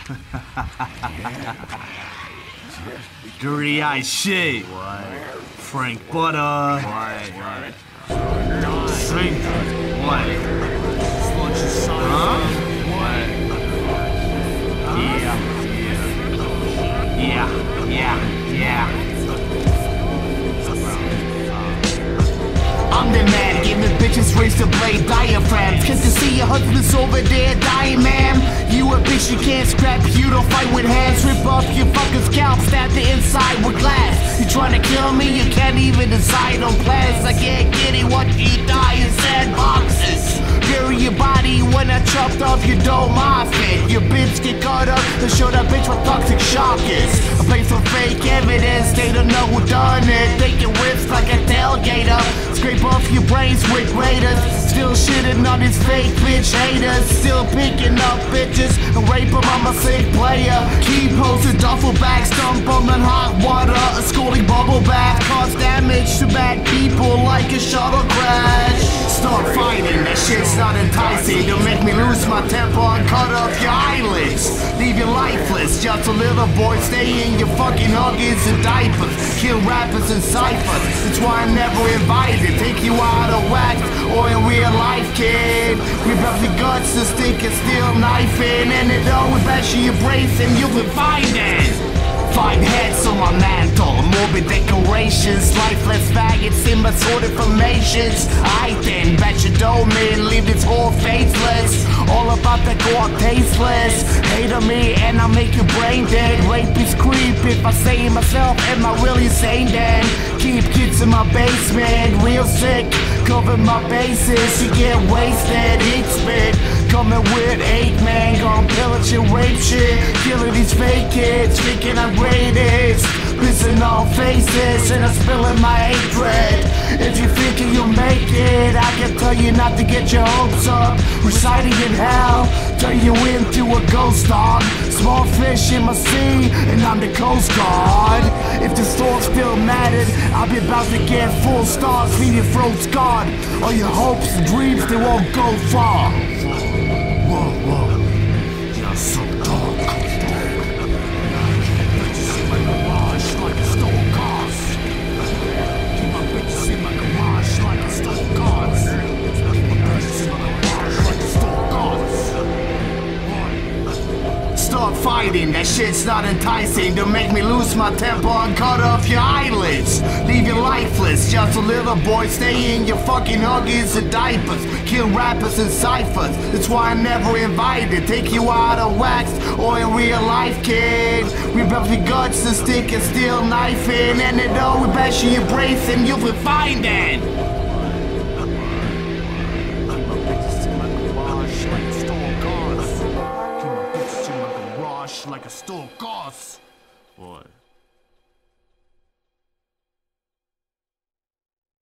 Dirty eyes shit. What? Frank Butter. What? Sing. What? Huh? What? Yeah. I'm the man, giving bitches race to blade diaphrams. Can't you see your husband's over there dying, ma'am? You a bitch, you can't scrap, you don't fight with hands. Rip off your fucking scalp, stab the inside with glass. You trying to kill me, you can't even decide on plans. I can't get it, what you die in sandboxes. Bury your body when I chopped off your dome outfit. Your bits get cut up to show that bitch what toxic shock is. I pay for fake evidence, they don't know who done it. Taking whips like a tailgater. Scrape off your brains with graters. Still shitting on these fake bitch haters. Still picking up bitches and rape them, I'm a sick player. Keep posting dufflebags, dump them in hot water. A scolding bubblebath cause damage to bad people like a shuttle crash. Start fighting, that shit's not enticing. Don't make me lose my temper and cut off your eyelids. Leave you lifeless, just a little boy. Stay in your fucking huggies and diapers. Kill rappers and ciphers, that's why I'm never invited. Take you out of wax or in real life, kid. Rip up your guts, the stick and steel knife in. And it all we bash your brace and you'll be fine then. 5 heads on my mantle, morbid decorations, lifeless faggots in my sorted formations. I then bet you don't mean leave this whole faceless. All about the gore tasteless. Hate on me and I make your brain dead. Rapist creep if I say myself, am I really sane then? Keep kids in my basement, real sick. Cover my bases, you get wasted, heat spit. Coming with 8 man, gon' pillage and rape shit. Killing these fake kids, thinking I'm greatest. Pissing on faces and I'm spilling my hatred. If you thinking you'll make it, I can tell you not to get your hopes up. Reciting in hell, turn you into a ghost dog. Small fish in my sea, and I'm the Coast Guard. If the store still mattered, I'll be about to get full stars, leave your throat scarred. All your hopes and dreams, they won't go far. Whoa, you're so dark. Bitches in my garage like a stole cars. Keep my bitches in my garage like a stole cars. Keep my bitches in my garage like a stole cars. Start fighting, that shit's not enticing. Don't make me lose my temper and cut off your eyelids. Leave you lifeless, just a little boy. Stay in your fucking huggies and diapers. Kill rappers and ciphers, that's why I'm never invited. Take you out of wax or in real life, kid. Rip up your guts, the stick and steel knife in. And it all we bash your brace and you'll be fine then. Keep my bitches in my garage like a store cars. Keep my bitches in my garage like a store cars. Boy.